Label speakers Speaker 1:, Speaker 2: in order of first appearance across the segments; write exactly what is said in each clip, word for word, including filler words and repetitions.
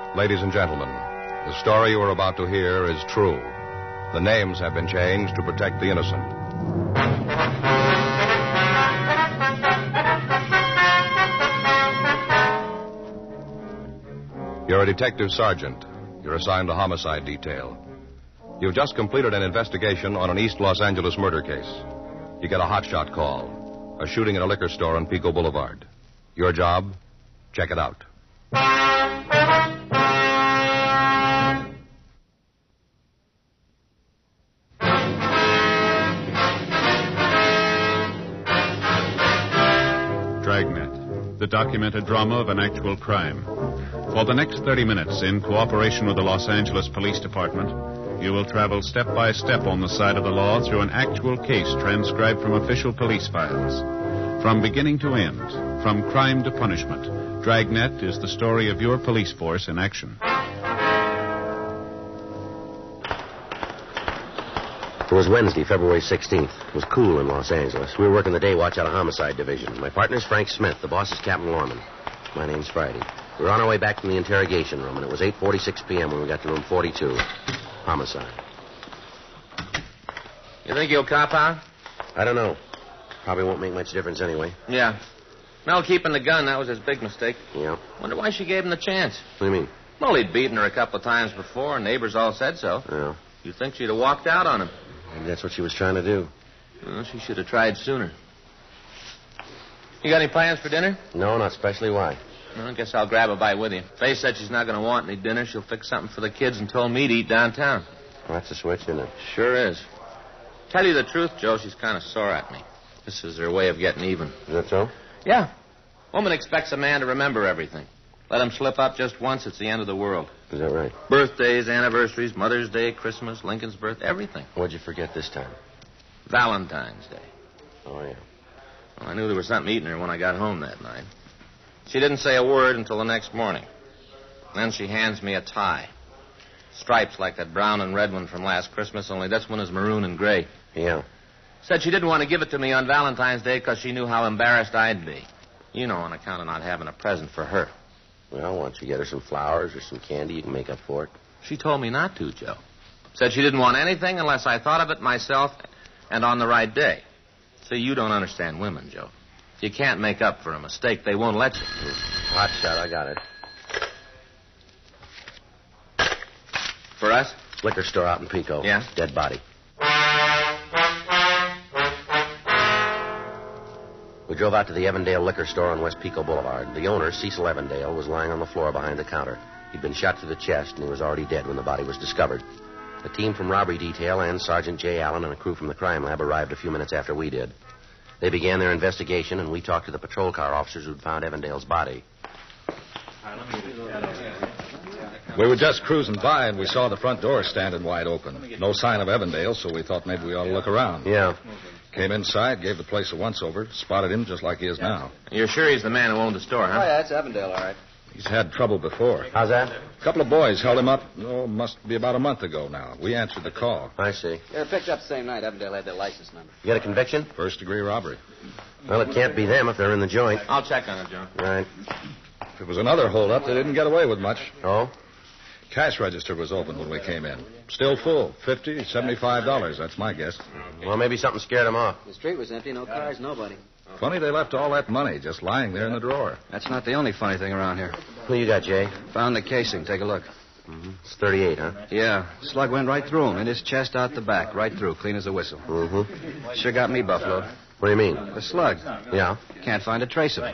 Speaker 1: Ladies and gentlemen, the story you are about to hear is true. The names have been changed to protect the innocent. You're a detective sergeant. You're assigned to homicide detail. You've just completed an investigation on an East Los Angeles murder case. You get a hotshot call. A shooting at a liquor store on Pico Boulevard. Your job? Check it out.
Speaker 2: Dragnet, the documented drama of an actual crime. For the next thirty minutes, in cooperation with the Los Angeles Police Department, you will travel step by step on the side of the law through an actual case transcribed from official police files. From beginning to end, from crime to punishment, Dragnet is the story of your police force in action.
Speaker 3: It was Wednesday, February sixteenth. It was cool in Los Angeles. We were working the day watch out of Homicide Division. My partner's Frank Smith. The boss is Captain Lorman. My name's Friday. We were on our way back from the interrogation room, and it was eight forty-six p.m. when we got to room forty-two. Homicide.
Speaker 4: You think he'll cop out?
Speaker 3: I don't know. Probably won't make much difference anyway.
Speaker 4: Yeah. Mel keeping the gun, that was his big mistake.
Speaker 3: Yeah.
Speaker 4: Wonder why she gave him the chance.
Speaker 3: What do you mean?
Speaker 4: Well, he'd beaten her a couple of times before, and neighbors all said so.
Speaker 3: Yeah.
Speaker 4: You'd think she'd have walked out on him.
Speaker 3: Maybe that's what she was trying to do.
Speaker 4: Well, she should have tried sooner. You got any plans for dinner?
Speaker 3: No, not especially. Why?
Speaker 4: Well, I guess I'll grab a bite with you. Faye said she's not going to want any dinner. She'll fix something for the kids and told me to eat downtown.
Speaker 3: Well, that's a switch, isn't it?
Speaker 4: Sure is. Tell you the truth, Joe, she's kind of sore at me. This is her way of getting even.
Speaker 3: Is that so?
Speaker 4: Yeah. Woman expects a man to remember everything. Let him slip up just once, it's the end of the world.
Speaker 3: Is that right?
Speaker 4: Birthdays, anniversaries, Mother's Day, Christmas, Lincoln's birth, everything.
Speaker 3: What'd you forget this time?
Speaker 4: Valentine's Day.
Speaker 3: Oh, yeah.
Speaker 4: Well, I knew there was something eating her when I got home that night. She didn't say a word until the next morning. Then she hands me a tie. Stripes like that brown and red one from last Christmas, only this one is maroon and gray.
Speaker 3: Yeah.
Speaker 4: Said she didn't want to give it to me on Valentine's Day because she knew how embarrassed I'd be. You know, on account of not having a present for her.
Speaker 3: Well, why don't you get her some flowers or some candy? You can make up for it.
Speaker 4: She told me not to, Joe. Said she didn't want anything unless I thought of it myself and on the right day. See, you don't understand women, Joe. You can't make up for a mistake. They won't let you.
Speaker 3: Hot shot, I got it.
Speaker 4: For us?
Speaker 3: Liquor store out in Pico.
Speaker 4: Yeah?
Speaker 3: Dead body. We drove out to the Evandale liquor store on West Pico Boulevard. The owner, Cecil Evandale, was lying on the floor behind the counter. He'd been shot through the chest, and he was already dead when the body was discovered. A team from robbery detail and Sergeant Jay Allen and a crew from the crime lab arrived a few minutes after we did. They began their investigation, and we talked to the patrol car officers who'd found Evandale's body.
Speaker 5: We were just cruising by, and we saw the front door standing wide open. No sign of Evandale, so we thought maybe we ought to look around.
Speaker 3: Yeah.
Speaker 5: Came inside, gave the place a once-over, spotted him just like he is now.
Speaker 4: You're sure he's the man who owned the store, huh?
Speaker 6: Oh, yeah, it's Evandale, all right.
Speaker 5: He's had trouble before.
Speaker 3: How's that?
Speaker 5: A couple of boys held him up, oh, must be about a month ago now. We answered the call.
Speaker 3: I see.
Speaker 6: They were picked up the same night. Evandale had their license number.
Speaker 3: You got a conviction?
Speaker 5: First-degree robbery.
Speaker 3: Well, it can't be them if they're in the joint.
Speaker 4: I'll check on it, Joe.
Speaker 3: Right.
Speaker 5: If it was another hold-up, they didn't get away with much.
Speaker 3: Oh?
Speaker 5: Cash register was open when we came in. Still full. Fifty, seventy-five dollars, that's my guess.
Speaker 3: Well, maybe something scared them off.
Speaker 6: The street was empty, no cars, nobody.
Speaker 5: Funny they left all that money just lying there in the drawer.
Speaker 6: That's not the only funny thing around here.
Speaker 3: Who you got, Jay?
Speaker 6: Found the casing. Take a look.
Speaker 3: Mm-hmm. It's thirty-eight, huh?
Speaker 6: Yeah. Slug went right through him, in his chest, out the back, right through, clean as a whistle.
Speaker 3: Mm-hmm.
Speaker 6: Sure got me buffaloed.
Speaker 3: What do you mean?
Speaker 6: The slug.
Speaker 3: Yeah?
Speaker 6: Can't find a trace of it.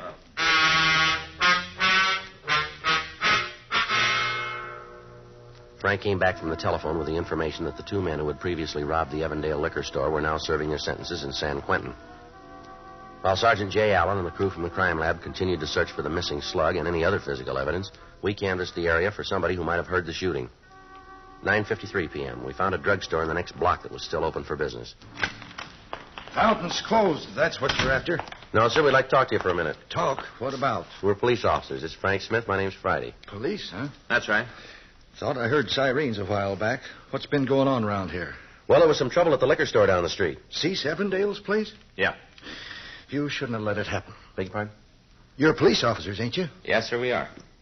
Speaker 3: Frank came back from the telephone with the information that the two men who had previously robbed the Evandale liquor store were now serving their sentences in San Quentin. While Sergeant Jay Allen and the crew from the crime lab continued to search for the missing slug and any other physical evidence, we canvassed the area for somebody who might have heard the shooting. nine fifty-three p.m. We found a drugstore in the next block that was still open for business.
Speaker 5: Fountain's closed, if that's what you're after.
Speaker 3: No, sir, we'd like to talk to you for a minute.
Speaker 5: Talk? What about?
Speaker 3: We're police officers. It's Frank Smith. My name's Friday.
Speaker 5: Police, huh?
Speaker 4: That's right.
Speaker 5: Thought I heard sirens a while back. What's been going on around here?
Speaker 3: Well, there was some trouble at the liquor store down the street.
Speaker 5: Cease Evandale's place?
Speaker 4: Yeah.
Speaker 5: You shouldn't have let it happen.
Speaker 3: Beg your pardon?
Speaker 5: You're police officers, ain't you?
Speaker 4: Yes, sir, we are.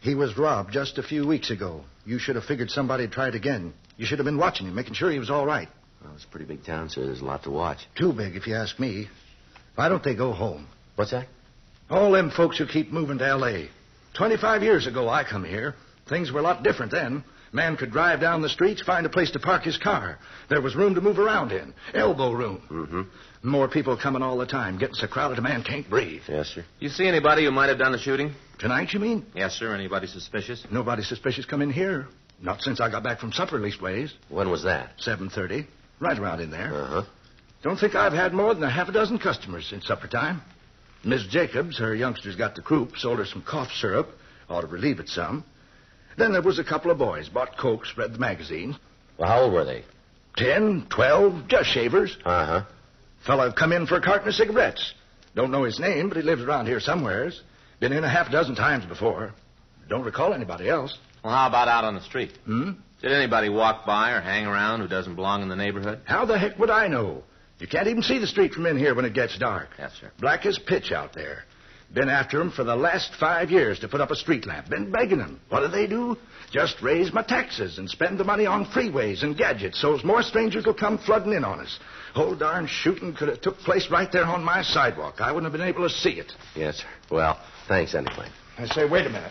Speaker 7: He was robbed just a few weeks ago. You should have figured somebody'd try it again. You should have been watching him, making sure he was all right.
Speaker 3: Well, it's a pretty big town, sir. There's a lot to watch.
Speaker 7: Too big, if you ask me. Why don't they go home?
Speaker 3: What's that?
Speaker 7: All them folks who keep moving to L A Twenty-five years ago, I come here. Things were a lot different then. Man could drive down the streets, find a place to park his car. There was room to move around in. Elbow room.
Speaker 3: Mm-hmm.
Speaker 7: More people coming all the time. Getting so crowded a man can't breathe.
Speaker 3: Yes, sir.
Speaker 4: You see anybody who might have done the shooting?
Speaker 7: Tonight, you mean?
Speaker 4: Yes, sir. Anybody suspicious?
Speaker 7: Nobody suspicious come in here. Not since I got back from supper, leastways.
Speaker 3: When was that?
Speaker 7: seven thirty. Right around in there.
Speaker 3: Uh-huh.
Speaker 7: Don't think I've had more than a half a dozen customers since supper time. Miss Jacobs, her youngsters got the croup, sold her some cough syrup. Ought to relieve it some. Then there was a couple of boys. Bought Cokes, read the magazine.
Speaker 3: Well, how old were they?
Speaker 7: Ten, twelve, just shavers.
Speaker 3: Uh-huh.
Speaker 7: Fella come in for a carton of cigarettes. Don't know his name, but he lives around here somewheres. Been in a half dozen times before. Don't recall anybody else.
Speaker 4: Well, how about out on the street?
Speaker 7: Hmm?
Speaker 4: Did anybody walk by or hang around who doesn't belong in the neighborhood?
Speaker 7: How the heck would I know? You can't even see the street from in here when it gets dark.
Speaker 4: Yes, sir.
Speaker 7: Black as pitch out there. Been after 'em for the last five years to put up a street lamp. Been begging 'em. What do they do? Just raise my taxes and spend the money on freeways and gadgets so's more strangers will come flooding in on us. Whole darn shooting could have took place right there on my sidewalk. I wouldn't have been able to see it.
Speaker 3: Yes, sir. Well, thanks anyway.
Speaker 7: I say, wait a minute.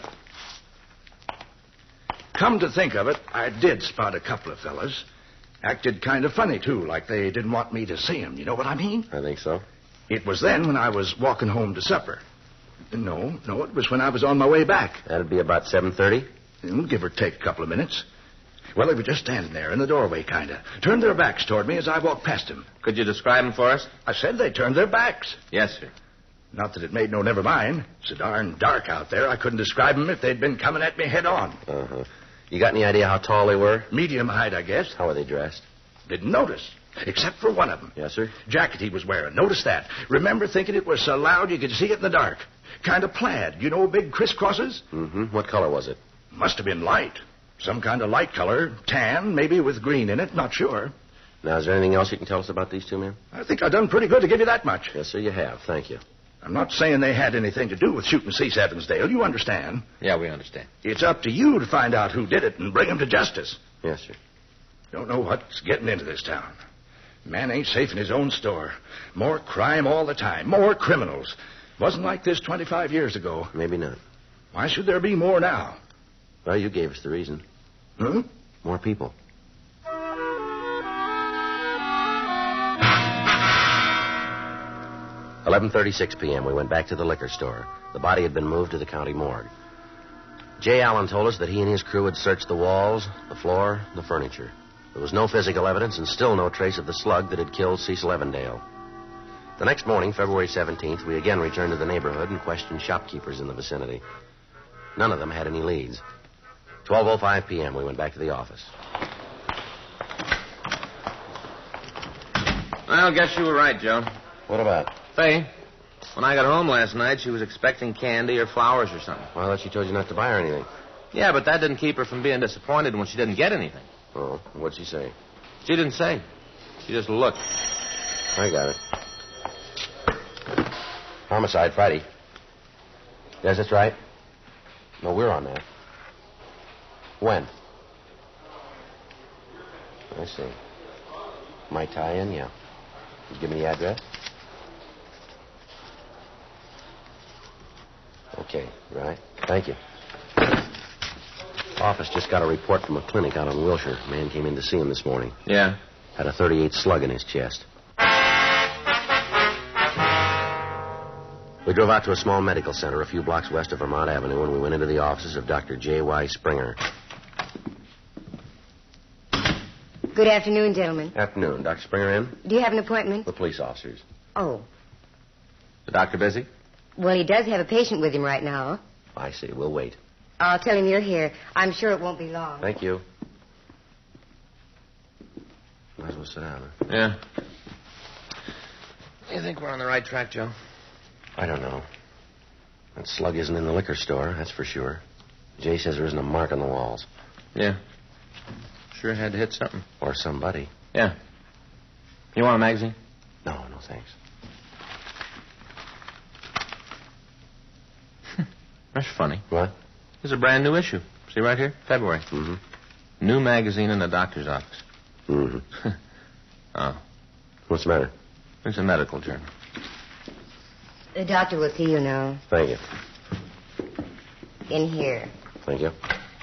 Speaker 7: Come to think of it, I did spot a couple of fellas. Acted kind of funny, too, like they didn't want me to see 'em. You know what I mean?
Speaker 3: I think so.
Speaker 7: It was then when I was walking home to supper. No, no, it was when I was on my way back.
Speaker 3: That'd be about seven thirty?
Speaker 7: Give or take a couple of minutes. Well, they were just standing there in the doorway, kind of. Turned their backs toward me as I walked past them.
Speaker 4: Could you describe them for us?
Speaker 7: I said they turned their backs.
Speaker 4: Yes, sir.
Speaker 7: Not that it made no never mind. It's so darn dark out there, I couldn't describe them if they'd been coming at me head on.
Speaker 3: Uh-huh. You got any idea how tall they were?
Speaker 7: Medium height, I guess.
Speaker 3: How were they dressed?
Speaker 7: Didn't notice. Except for one of them.
Speaker 3: Yes, sir?
Speaker 7: Jacket he was wearing. Notice that. Remember thinking it was so loud you could see it in the dark. Kind of plaid. You know, big crisscrosses?
Speaker 3: Mm-hmm. What color was it?
Speaker 7: Must have been light. Some kind of light color. Tan, maybe with green in it. Not sure.
Speaker 3: Now, is there anything else you can tell us about these two men?
Speaker 7: I think I've done pretty good to give you that much.
Speaker 3: Yes, sir, you have. Thank you.
Speaker 7: I'm not saying they had anything to do with shooting Cease Evansdale. You understand.
Speaker 4: Yeah, we understand.
Speaker 7: It's up to you to find out who did it and bring him to justice.
Speaker 3: Yes, sir.
Speaker 7: Don't know what's getting into this town. Man ain't safe in his own store. More crime all the time. More criminals. Wasn't like this twenty-five years ago.
Speaker 3: Maybe not.
Speaker 7: Why should there be more now?
Speaker 3: Well, you gave us the reason.
Speaker 7: Hmm?
Speaker 3: More people. eleven thirty-six p.m. We went back to the liquor store. The body had been moved to the county morgue. Jay Allen told us that he and his crew had searched the walls, the floor, the furniture. There was no physical evidence and still no trace of the slug that had killed Cecil Evandale. The next morning, February seventeenth, we again returned to the neighborhood and questioned shopkeepers in the vicinity. None of them had any leads. twelve oh five p.m., we went back to the office.
Speaker 4: Well, guess you were right, Joe.
Speaker 3: What about?
Speaker 4: Faye, when I got home last night, she was expecting candy or flowers or something.
Speaker 3: Well, I thought she told you not to buy her anything.
Speaker 4: Yeah, but that didn't keep her from being disappointed when she didn't get anything.
Speaker 3: Oh, what'd she say?
Speaker 4: She didn't say. She just looked.
Speaker 3: I got it. Homicide, Friday. Yes, that's right. No, we're on that. When? I see. My tie-in, yeah. You give me the address? Okay, right. Thank you. Office just got a report from a clinic out on Wilshire. Man came in to see him this morning.
Speaker 4: Yeah?
Speaker 3: Had a thirty-eight slug in his chest. We drove out to a small medical center a few blocks west of Vermont Avenue, and we went into the offices of Doctor J Y. Springer.
Speaker 8: Good afternoon, gentlemen.
Speaker 3: Afternoon. Doctor Springer in?
Speaker 8: Do you have an appointment?
Speaker 3: The police officers.
Speaker 8: Oh.
Speaker 4: The doctor busy?
Speaker 8: Well, he does have a patient with him right now.
Speaker 3: I see. We'll wait.
Speaker 8: I'll tell him you're here. I'm sure it won't be long.
Speaker 3: Thank you. Might as well sit down, huh?
Speaker 4: Yeah. You think we're on the right track, Joe?
Speaker 3: I don't know. That slug isn't in the liquor store, that's for sure. Jay says there isn't a mark on the walls.
Speaker 4: Yeah. Sure had to hit something.
Speaker 3: Or somebody.
Speaker 4: Yeah. You want a magazine?
Speaker 3: No, no, thanks.
Speaker 4: That's funny.
Speaker 3: What?
Speaker 4: Here's a brand new issue. See right here? February.
Speaker 3: Mm-hmm.
Speaker 4: New magazine in the doctor's office.
Speaker 3: Mm-hmm.
Speaker 4: Oh.
Speaker 3: What's the matter?
Speaker 4: It's a medical journal.
Speaker 8: The doctor will see you now.
Speaker 3: Thank you.
Speaker 8: In here.
Speaker 3: Thank you.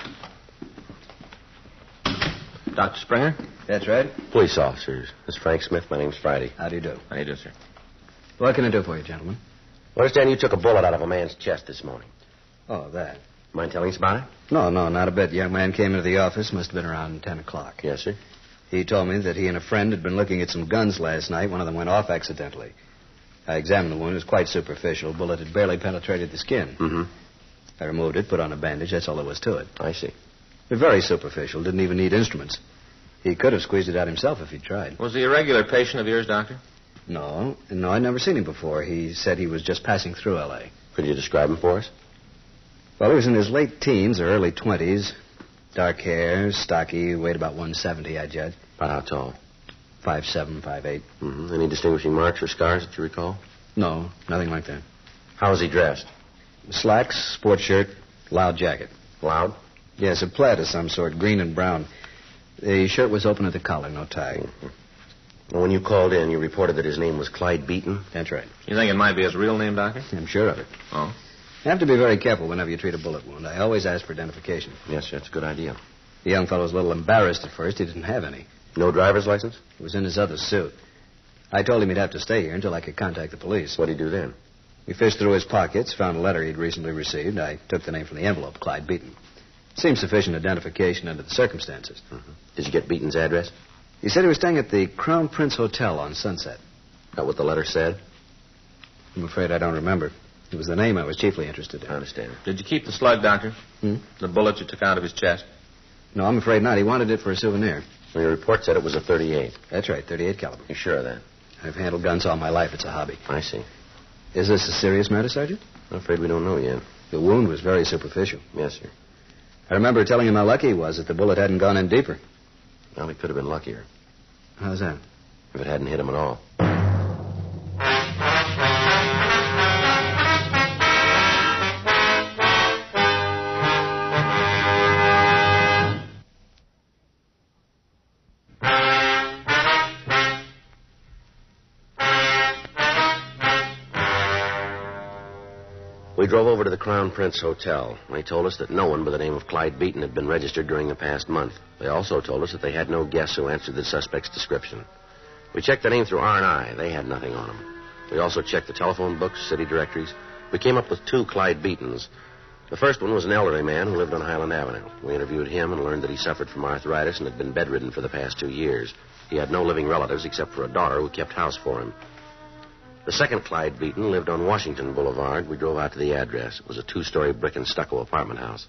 Speaker 4: Doctor Springer?
Speaker 6: That's right.
Speaker 3: Police officers. This is Frank Smith. My name's Friday.
Speaker 6: How do you do?
Speaker 4: How do you do, sir?
Speaker 6: What can I do for you, gentlemen?
Speaker 3: I understand you took a bullet out of a man's chest this morning.
Speaker 6: Oh, that.
Speaker 3: Mind telling us about it?
Speaker 6: No, no, not a bit. The young man came into the office. Must have been around ten o'clock.
Speaker 3: Yes, sir.
Speaker 6: He told me that he and a friend had been looking at some guns last night. One of them went off accidentally. I examined the wound. It was quite superficial. Bullet had barely penetrated the skin.
Speaker 3: Mm-hmm.
Speaker 6: I removed it, put on a bandage. That's all there was to it.
Speaker 3: I see.
Speaker 6: But very superficial. Didn't even need instruments. He could have squeezed it out himself if he'd tried.
Speaker 4: Was he a regular patient of yours, Doctor?
Speaker 6: No, no, I'd never seen him before. He said he was just passing through L A.
Speaker 3: Could you describe him for us?
Speaker 6: Well, he was in his late teens or early twenties. Dark hair, stocky, weighed about one seventy, I judge.
Speaker 3: About how tall?
Speaker 6: Five seven, five eight.
Speaker 3: Mm-hmm. Any distinguishing marks or scars that you recall?
Speaker 6: No, nothing like that.
Speaker 3: How was he dressed?
Speaker 6: Slacks, sports shirt, loud jacket.
Speaker 3: Loud?
Speaker 6: Yes, a plaid of some sort, green and brown. The shirt was open at the collar, no tie.
Speaker 3: Mm-hmm. Well, when you called in, you reported that his name was Clyde Beaton.
Speaker 6: That's right.
Speaker 4: You think it might be his real name, Doctor?
Speaker 6: I'm sure of it.
Speaker 4: Oh?
Speaker 6: You have to be very careful whenever you treat a bullet wound. I always ask for identification.
Speaker 3: Yes, sir, that's a good idea.
Speaker 6: The young fellow was a little embarrassed at first. He didn't have any.
Speaker 3: No driver's license?
Speaker 6: It was in his other suit. I told him he'd have to stay here until I could contact the police.
Speaker 3: What'd he do then?
Speaker 6: We fished through his pockets, found a letter he'd recently received. I took the name from the envelope, Clyde Beaton. Seemed sufficient identification under the circumstances.
Speaker 3: Mm-hmm. Did you get Beaton's address?
Speaker 6: He said he was staying at the Crown Prince Hotel on Sunset.
Speaker 3: That what the letter said?
Speaker 6: I'm afraid I don't remember. It was the name I was chiefly interested in.
Speaker 3: I understand.
Speaker 4: Did you keep the slug, Doctor?
Speaker 6: Hmm?
Speaker 4: The bullet you took out of his chest?
Speaker 6: No, I'm afraid not. He wanted it for a souvenir.
Speaker 3: Well, your report said it was a thirty-eight.
Speaker 6: That's right, thirty-eight caliber.
Speaker 3: You sure of that?
Speaker 6: I've handled guns all my life. It's a hobby.
Speaker 3: I see.
Speaker 6: Is this a serious matter, Sergeant?
Speaker 3: I'm afraid we don't know yet.
Speaker 6: The wound was very superficial.
Speaker 3: Yes, sir.
Speaker 6: I remember telling him how lucky he was that the bullet hadn't gone in deeper.
Speaker 3: Well, he could have been luckier
Speaker 6: How's that?
Speaker 3: if it hadn't hit him at all. We drove over to the Crown Prince Hotel. They told us that no one by the name of Clyde Beaton had been registered during the past month. They also told us that they had no guests who answered the suspect's description. We checked the name through R and I. They had nothing on him. We also checked the telephone books, city directories. We came up with two Clyde Beatons. The first one was an elderly man who lived on Highland Avenue. We interviewed him and learned that he suffered from arthritis and had been bedridden for the past two years. He had no living relatives except for a daughter who kept house for him. The second Clyde Beaton lived on Washington Boulevard. We drove out to the address. It was a two-story brick and stucco apartment house.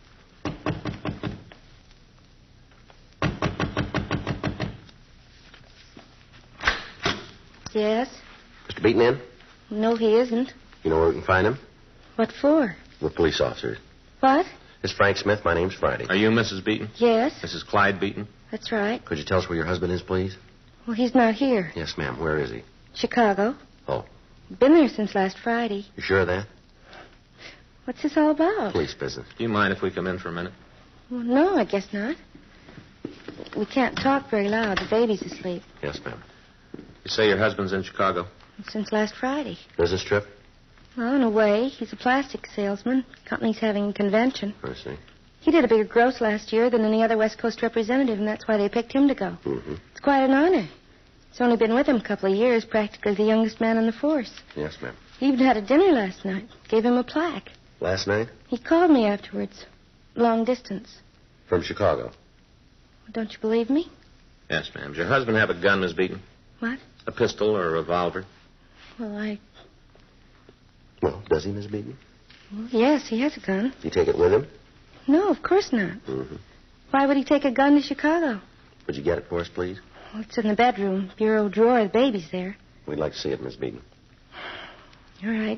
Speaker 8: Yes?
Speaker 3: Mister Beaton in?
Speaker 8: No, he isn't.
Speaker 3: You know where we can find him?
Speaker 8: What for?
Speaker 3: We're police officers.
Speaker 8: What?
Speaker 3: It's Frank Smith. My name's Friday.
Speaker 4: Are you Missus Beaton?
Speaker 8: Yes,
Speaker 4: Missus Clyde Beaton?
Speaker 8: that's right.
Speaker 3: Could you tell us where your husband is, please?
Speaker 8: Well, he's not here.
Speaker 3: Yes, ma'am. Where is he?
Speaker 8: Chicago.
Speaker 3: Oh.
Speaker 8: Been there since last Friday.
Speaker 3: You sure of that?
Speaker 8: What's this all about?
Speaker 3: Police business.
Speaker 4: Do you mind if we come in for a minute?
Speaker 8: Well, no, I guess not. We can't talk very loud. The baby's asleep.
Speaker 3: Yes, ma'am.
Speaker 4: You say your husband's in Chicago?
Speaker 8: Since last Friday.
Speaker 3: Business trip?
Speaker 8: Well, in a way, he's a plastic salesman. Company's having a convention.
Speaker 3: I see.
Speaker 8: He did a bigger gross last year than any other West Coast representative, and that's why they picked him to go.
Speaker 3: Mm-hmm.
Speaker 8: It's quite an honor. He's only been with him a couple of years, practically the youngest man on the force.
Speaker 3: Yes, ma'am.
Speaker 8: He even had a dinner last night. Gave him a plaque.
Speaker 3: Last night?
Speaker 8: He called me afterwards. Long distance.
Speaker 3: From Chicago.
Speaker 8: Don't you believe me?
Speaker 4: Yes, ma'am. Does your husband have a gun, Miss Beaton?
Speaker 8: What?
Speaker 4: A pistol or a revolver?
Speaker 8: Well, I...
Speaker 3: Well, does he, Miss Beaton?
Speaker 8: Well, yes, he has a gun.
Speaker 3: Do you take it with him?
Speaker 8: No, of course not.
Speaker 3: Mm-hmm.
Speaker 8: Why would he take a gun to Chicago?
Speaker 3: Would you get it for us, please?
Speaker 8: Well, it's in the bedroom. Bureau drawer. The baby's there.
Speaker 3: We'd like to see it, Miss Beaton.
Speaker 8: All right.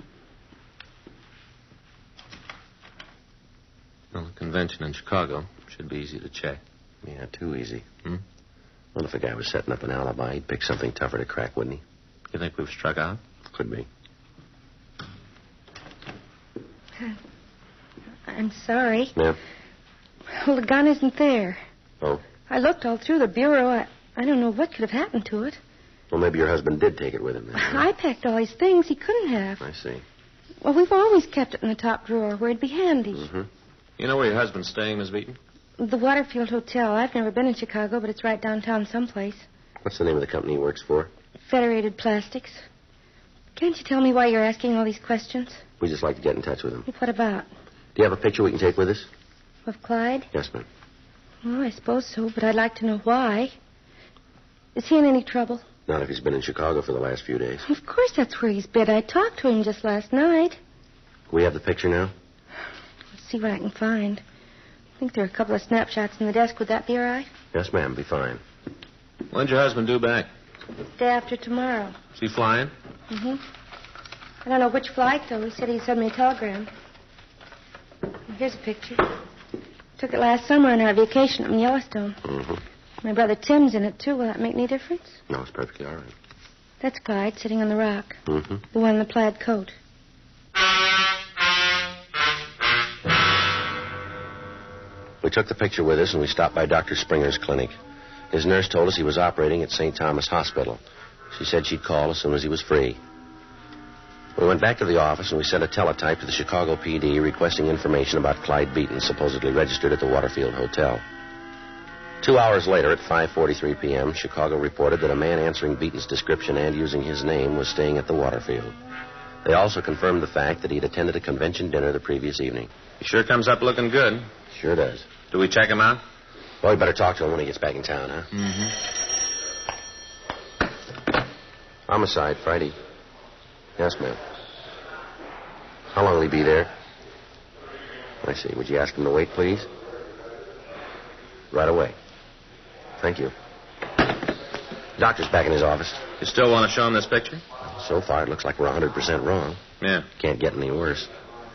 Speaker 4: Well, the convention in Chicago should be easy to check.
Speaker 3: Yeah, too easy.
Speaker 4: Hmm?
Speaker 3: Well, if a guy was setting up an alibi, he'd pick something tougher to crack, wouldn't he?
Speaker 4: You think we've struck out?
Speaker 3: Could be.
Speaker 8: I I'm sorry.
Speaker 3: Yeah?
Speaker 8: Well, the gun isn't there.
Speaker 3: Oh?
Speaker 8: I looked all through the bureau. I, I don't know what could have happened to it.
Speaker 3: Well, maybe your husband did take it with him then. Huh?
Speaker 8: I packed all his things. He couldn't have.
Speaker 3: I see.
Speaker 8: Well, we've always kept it in the top drawer where it'd be handy.
Speaker 3: Mm-hmm.
Speaker 4: You know where your husband's staying, Miss Beaton?
Speaker 8: The Waterfield Hotel. I've never been in Chicago, but it's right downtown someplace.
Speaker 3: What's the name of the company he works for?
Speaker 8: Federated Plastics. Can't you tell me why you're asking all these questions?
Speaker 3: We'd just like to get in touch with him.
Speaker 8: What about?
Speaker 3: Do you have a picture we can take with us?
Speaker 8: Of Clyde?
Speaker 3: Yes, ma'am.
Speaker 8: Well, I suppose so, but I'd like to know why. Is he in any trouble?
Speaker 3: Not if he's been in Chicago for the last few days.
Speaker 8: Of course that's where he's been. I talked to him just last night.
Speaker 3: We have the picture now?
Speaker 8: Let's see what I can find. I think there are a couple of snapshots in the desk. Would that be all right?
Speaker 3: Yes, ma'am. Be fine.
Speaker 4: When's your husband due back?
Speaker 8: Day after tomorrow.
Speaker 4: Is he flying?
Speaker 8: Mm-hmm. I don't know which flight, though. He said he'd send me a telegram. Here's a picture. Took it last summer on our vacation up in Yellowstone.
Speaker 3: Mm-hmm.
Speaker 8: My brother Tim's in it, too. Will that make any difference?
Speaker 3: No, it's perfectly all right.
Speaker 8: That's Clyde sitting on the rock.
Speaker 3: Mm-hmm.
Speaker 8: The one in the plaid coat.
Speaker 3: We took the picture with us and we stopped by Doctor Springer's clinic. His nurse told us he was operating at Saint Thomas Hospital. She said she'd call as soon as he was free. We went back to the office and we sent a teletype to the Chicago P D requesting information about Clyde Beaton, supposedly registered at the Waterfield Hotel. Two hours later, at five forty-three p.m., Chicago reported that a man answering Beaton's description and using his name was staying at the Waterfield. They also confirmed the fact that he'd attended a convention dinner the previous evening.
Speaker 4: He sure comes up looking good.
Speaker 3: Sure does.
Speaker 4: Do we check him out?
Speaker 3: Well, we better talk to him when he gets back in town, huh?
Speaker 4: Mm-hmm.
Speaker 3: Homicide, Friday. Yes, ma'am. How long will he be there? I see. Would you ask him to wait, please? Right away. Thank you. Doctor's back in his office.
Speaker 4: You still want to show him this picture?
Speaker 3: So far, it looks like we're one hundred percent wrong.
Speaker 4: Yeah.
Speaker 3: Can't get any worse.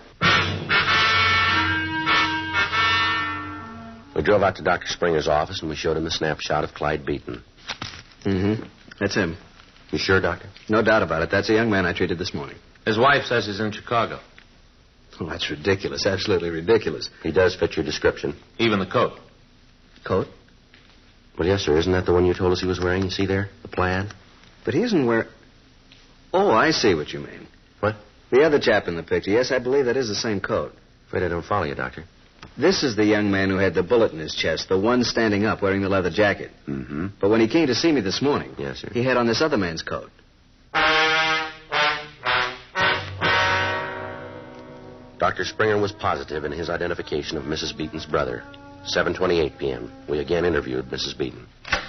Speaker 3: We drove out to Doctor Springer's office and we showed him the snapshot of Clyde Beaton.
Speaker 6: Mm-hmm. That's him.
Speaker 3: You sure, Doctor?
Speaker 6: No doubt about it. That's the young man I treated this morning.
Speaker 4: His wife says he's in Chicago.
Speaker 6: Oh, that's ridiculous. Absolutely ridiculous.
Speaker 3: He does fit your description.
Speaker 4: Even the coat.
Speaker 6: Coat?
Speaker 3: Well, yes, sir. Isn't that the one you told us he was wearing? You see there? The plaid?
Speaker 6: But he isn't wearing... Oh, I see what you mean.
Speaker 3: What?
Speaker 6: The other chap in the picture. Yes, I believe that is the same coat.
Speaker 3: Afraid I don't follow you, Doctor.
Speaker 6: This is the young man who had the bullet in his chest, the one standing up wearing the leather jacket.
Speaker 3: Mm-hmm.
Speaker 6: But when he came to see me this morning,
Speaker 3: yes, sir,
Speaker 6: he had on this other man's coat.
Speaker 3: Doctor Springer was positive in his identification of Missus Beaton's brother. seven twenty-eight p.m. We again interviewed Missus Beaton.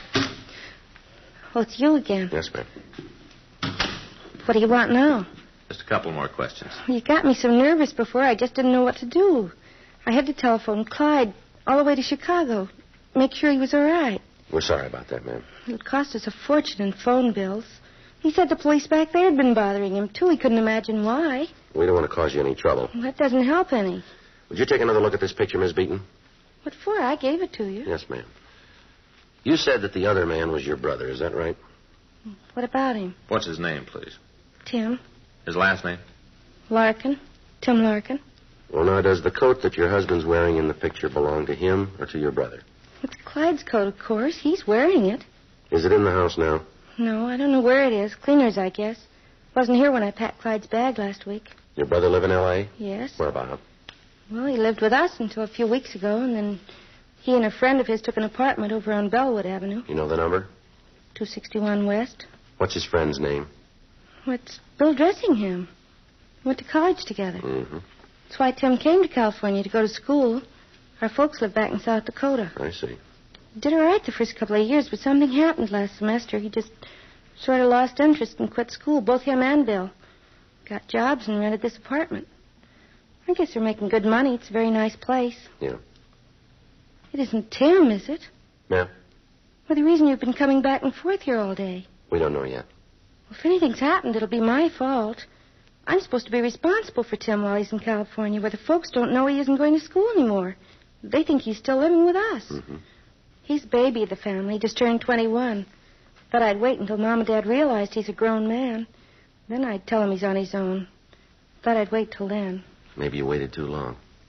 Speaker 8: Oh, it's you again.
Speaker 3: Yes, ma'am.
Speaker 8: What do you want now?
Speaker 4: Just a couple more questions.
Speaker 8: You got me so nervous before, I just didn't know what to do. I had to telephone Clyde all the way to Chicago, make sure he was all right.
Speaker 3: We're sorry about that, ma'am.
Speaker 8: It would cost us a fortune in phone bills. He said the police back there had been bothering him, too. He couldn't imagine why.
Speaker 3: We don't want to cause you any trouble.
Speaker 8: Well, that doesn't help any.
Speaker 3: Would you take another look at this picture, Miss Beaton?
Speaker 8: What for? I gave it to you.
Speaker 3: Yes, ma'am. You said that the other man was your brother, is that right?
Speaker 8: What about him?
Speaker 4: What's his name, please?
Speaker 8: Tim.
Speaker 4: His last name?
Speaker 8: Larkin. Tim Larkin.
Speaker 3: Well, now, does the coat that your husband's wearing in the picture belong to him or to your brother?
Speaker 8: It's Clyde's coat, of course. He's wearing it.
Speaker 3: Is it in the house now?
Speaker 8: No, I don't know where it is. Cleaner's, I guess. Wasn't here when I packed Clyde's bag last week.
Speaker 3: Your brother live in L A?
Speaker 8: Yes.
Speaker 3: Where about?
Speaker 8: Well, he lived with us until a few weeks ago, and then he and a friend of his took an apartment over on Bellwood Avenue.
Speaker 3: You know the number?
Speaker 8: two sixty-one West.
Speaker 3: What's his friend's name?
Speaker 8: Well, it's Bill Dressingham. Went to college together.
Speaker 3: Mm-hmm.
Speaker 8: That's why Tim came to California to go to school. Our folks live back in South Dakota.
Speaker 3: I see.
Speaker 8: He did all right the first couple of years, but something happened last semester. He just sort of lost interest and quit school, both him and Bill. Got jobs and rented this apartment. I guess they're making good money. It's a very nice place.
Speaker 3: Yeah.
Speaker 8: It isn't Tim, is it?
Speaker 3: Yeah.
Speaker 8: Well, the reason you've been coming back and forth here all day.
Speaker 3: We don't know yet.
Speaker 8: Well, if anything's happened, it'll be my fault. I'm supposed to be responsible for Tim while he's in California, where the folks don't know he isn't going to school anymore. They think he's still living with us.
Speaker 3: Mm-hmm.
Speaker 8: He's baby of the family, just turned twenty-one. Thought I'd wait until Mom and Dad realized he's a grown man. Then I'd tell him he's on his own. Thought I'd wait till then.
Speaker 3: Maybe you waited too long.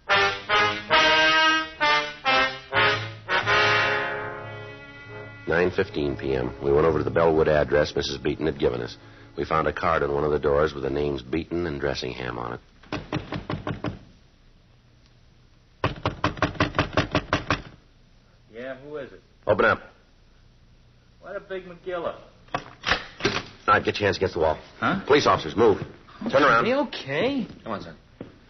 Speaker 3: nine fifteen p.m. We went over to the Bellwood address Missus Beaton had given us. We found a card on one of the doors with the names Beaton and Dressingham on it.
Speaker 9: Yeah, who is it?
Speaker 3: Open up.
Speaker 9: What a big McGilla.
Speaker 3: All right, get your hands against the wall.
Speaker 9: Huh?
Speaker 3: Police officers, move. Turn around.
Speaker 9: Are you okay?
Speaker 4: Come on, son.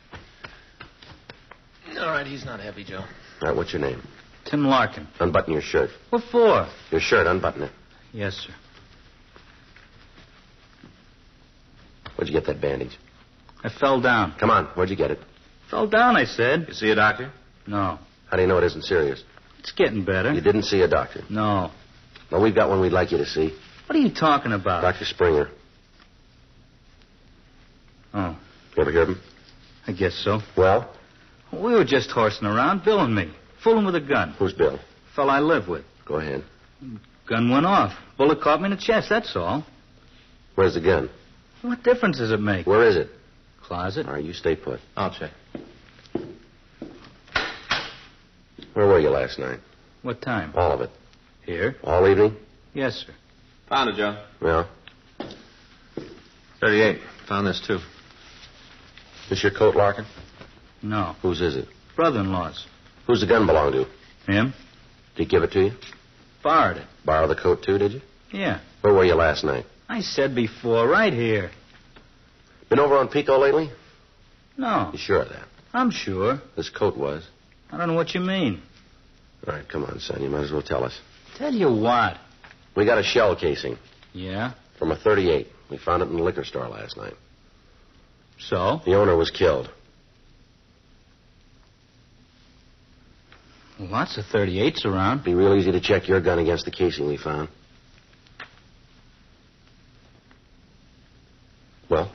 Speaker 4: All right, he's not heavy, Joe.
Speaker 3: All right, what's your name?
Speaker 9: Tim Larkin.
Speaker 3: Unbutton your shirt.
Speaker 9: What for?
Speaker 3: Your shirt, unbutton it.
Speaker 9: Yes, sir.
Speaker 3: Where'd you get that bandage?
Speaker 9: I fell down.
Speaker 3: Come on, where'd you get it?
Speaker 9: Fell down, I said.
Speaker 3: You see a doctor?
Speaker 9: No.
Speaker 3: How do you know it isn't serious?
Speaker 9: It's getting better.
Speaker 3: You didn't see a doctor?
Speaker 9: No.
Speaker 3: Well, we've got one we'd like you to see.
Speaker 9: What are you talking about?
Speaker 3: Doctor Springer.
Speaker 9: Oh,
Speaker 3: You ever hear of him?
Speaker 9: I guess so.
Speaker 3: Well,
Speaker 9: We were just horsing around, Bill and me. Fooling with a gun.
Speaker 3: who's Bill?
Speaker 9: Fella I live with.
Speaker 3: Go ahead.
Speaker 9: Gun went off. Bullet caught me in the chest, that's all.
Speaker 3: Where's the gun?
Speaker 9: What difference does it make?
Speaker 3: Where is it?
Speaker 9: Closet.
Speaker 3: All right, you stay put.
Speaker 4: I'll check.
Speaker 3: Where were you last night?
Speaker 9: What time?
Speaker 3: All of it.
Speaker 9: Here.
Speaker 3: All evening?
Speaker 9: Yes, sir.
Speaker 4: Found it, Joe.
Speaker 3: Yeah.
Speaker 4: thirty-eight. Found this, too.
Speaker 3: This your coat, Larkin?
Speaker 9: No.
Speaker 3: Whose is it?
Speaker 9: Brother-in-law's.
Speaker 3: Who's the gun belong to?
Speaker 9: Him?
Speaker 3: Did he give it to you?
Speaker 9: Borrowed it.
Speaker 3: Borrow the coat, too, did you?
Speaker 9: Yeah.
Speaker 3: Where were you last night?
Speaker 9: I said before, right here.
Speaker 3: Been over on Pico lately?
Speaker 9: No.
Speaker 3: You sure of that?
Speaker 9: I'm sure.
Speaker 3: This coat was.
Speaker 9: I don't know what you mean.
Speaker 3: All right, come on, son. You might as well tell us.
Speaker 9: Tell you what.
Speaker 3: We got a shell casing
Speaker 9: Yeah?
Speaker 3: from a thirty-eight. We found it in the liquor store last night.
Speaker 9: So?
Speaker 3: The owner was killed.
Speaker 9: Lots of thirty-eights around.
Speaker 3: Be real easy to check your gun against the casing we found. Well?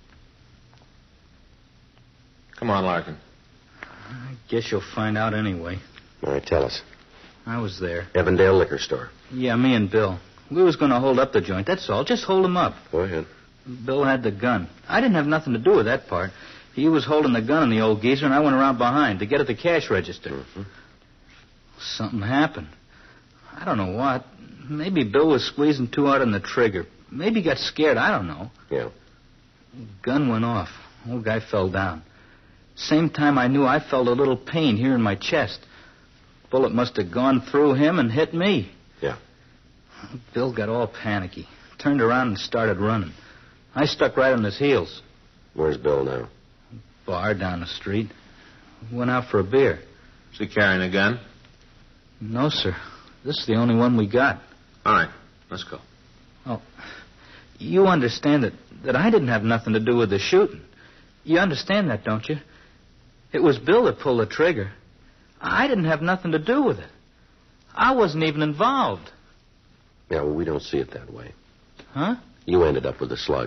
Speaker 4: Come on, Larkin.
Speaker 9: I guess you'll find out anyway.
Speaker 3: All right, tell us.
Speaker 9: I was there.
Speaker 3: Evandale Liquor Store.
Speaker 9: Yeah, me and Bill. We was going to hold up the joint, that's all. Just hold him up.
Speaker 3: Go ahead.
Speaker 9: Bill had the gun. I didn't have nothing to do with that part. He was holding the gun on the old geezer, and I went around behind to get at the cash register.
Speaker 3: Mm-hmm.
Speaker 9: Something happened. I don't know what. Maybe Bill was squeezing too hard on the trigger. Maybe he got scared. I don't know.
Speaker 3: Yeah.
Speaker 9: Gun went off. Old guy fell down. Same time I knew I felt a little pain here in my chest. Bullet must have gone through him and hit me.
Speaker 3: Yeah.
Speaker 9: Bill got all panicky. Turned around and started running. I stuck right on his heels.
Speaker 3: Where's Bill now?
Speaker 9: Bar down the street. Went out for a beer.
Speaker 4: Is he carrying a gun?
Speaker 9: No, sir. This is the only one we got.
Speaker 4: All right, let's go.
Speaker 9: Oh, you understand that, that I didn't have nothing to do with the shooting. You understand that, don't you? It was Bill that pulled the trigger. I didn't have nothing to do with it. I wasn't even involved.
Speaker 3: Yeah, well, we don't see it that way.
Speaker 9: Huh?
Speaker 3: You ended up with the slug.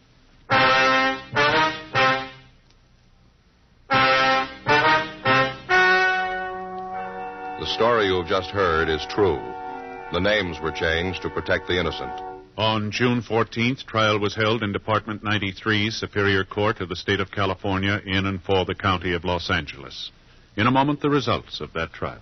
Speaker 1: The story you've just heard is true. The names were changed to protect the innocent.
Speaker 2: On June fourteenth, trial was held in Department ninety-three, Superior Court of the State of California, in and for the County of Los Angeles. In a moment, the results of that trial.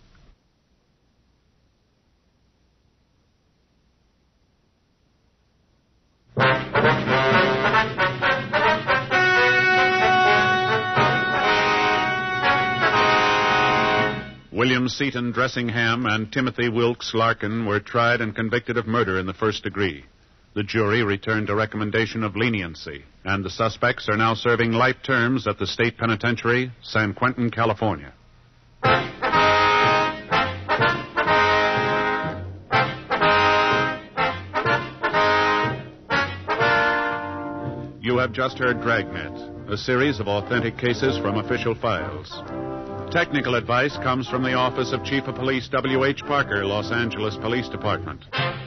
Speaker 2: William Seaton Dressingham and Timothy Wilkes Larkin were tried and convicted of murder in the first degree. The jury returned a recommendation of leniency, and the suspects are now serving life terms at the state penitentiary, San Quentin, California. You have just heard Dragnet, a series of authentic cases from official files. Technical advice comes from the Office of Chief of Police W H Parker, Los Angeles Police Department.